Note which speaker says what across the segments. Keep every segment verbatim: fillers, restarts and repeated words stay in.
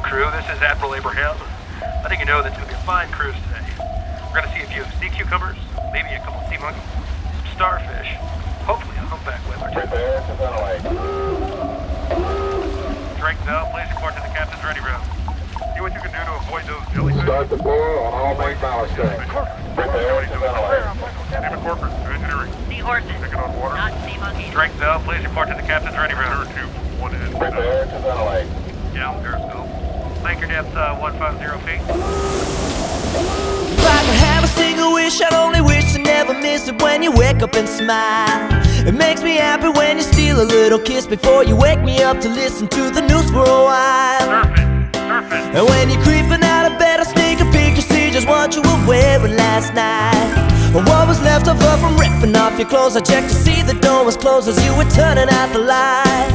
Speaker 1: crew, this is Admiral Abraham. I think you know that it's going to be a fine cruise today. We're going to see a few sea cucumbers, maybe a couple sea monkeys, some starfish, hopefully a humpback whale or two.
Speaker 2: Prepare to ventilate.
Speaker 1: Drake Bell, please report to the captain's ready room. See what you can do to avoid those jellyfish.
Speaker 2: Start the blower on all main ballast tanks. Prepare to ventilate.
Speaker 1: David Corcoran, engineering.
Speaker 3: Seahorses,
Speaker 1: Taking on water.
Speaker 3: not sea monkeys.
Speaker 1: Drake Bell, please report to the captain's ready room. Two, one in.
Speaker 2: Prepare to ventilate.
Speaker 1: Yeah, Periscope. Anchor depth uh, one fifty feet.
Speaker 4: If I could have a single wish, I'd only wish to never miss it when you wake up and smile. It makes me happy when you steal a little kiss before you wake me up to listen to the news for a while.
Speaker 1: Surfing, surfing.
Speaker 4: And when you're creeping out of bed, I sneak a peek to see just what you were wearing last night. Or what was left over from ripping off your clothes. I checked to see the door was closed as you were turning out the light.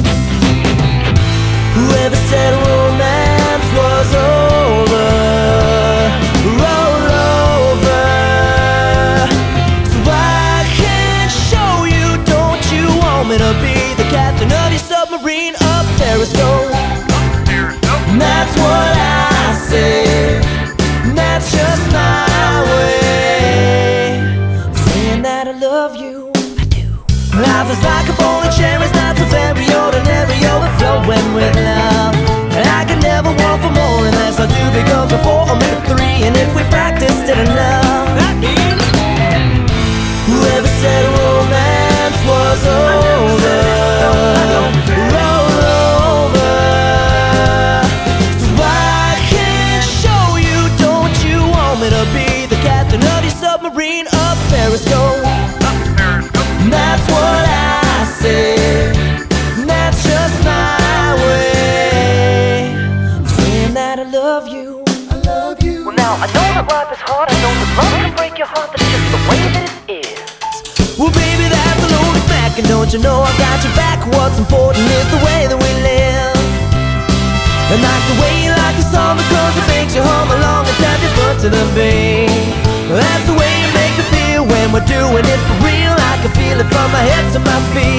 Speaker 4: Whoever said romance was over, roll over. So I can show you, don't you want me to be the captain of your submarine up Periscope? And that's what I say, and that's just my way of saying that I love you. I do. Life is like a bowl of cherries, not so very ordinary, overflowing with love. And I can never want for more unless I do become for four or maybe three. And if we practiced it enough, whoever said romance was over, roll over. So I can show you, don't you want me to be the captain of your submarine up Periscope? And that's what I say, and that's just my way of saying that I love you. I love you. Well, now I know that life is hard, I know that love can break your heart, that's just the way that it is. Well, baby, that's a load of smack, and don't you know I've got your back? What's important is the way that we live. And like the way you like a song because it makes you hum along and tap your foot to the beat. That's the way you make me feel when we're doing it for real. I can feel it from my head to my feet.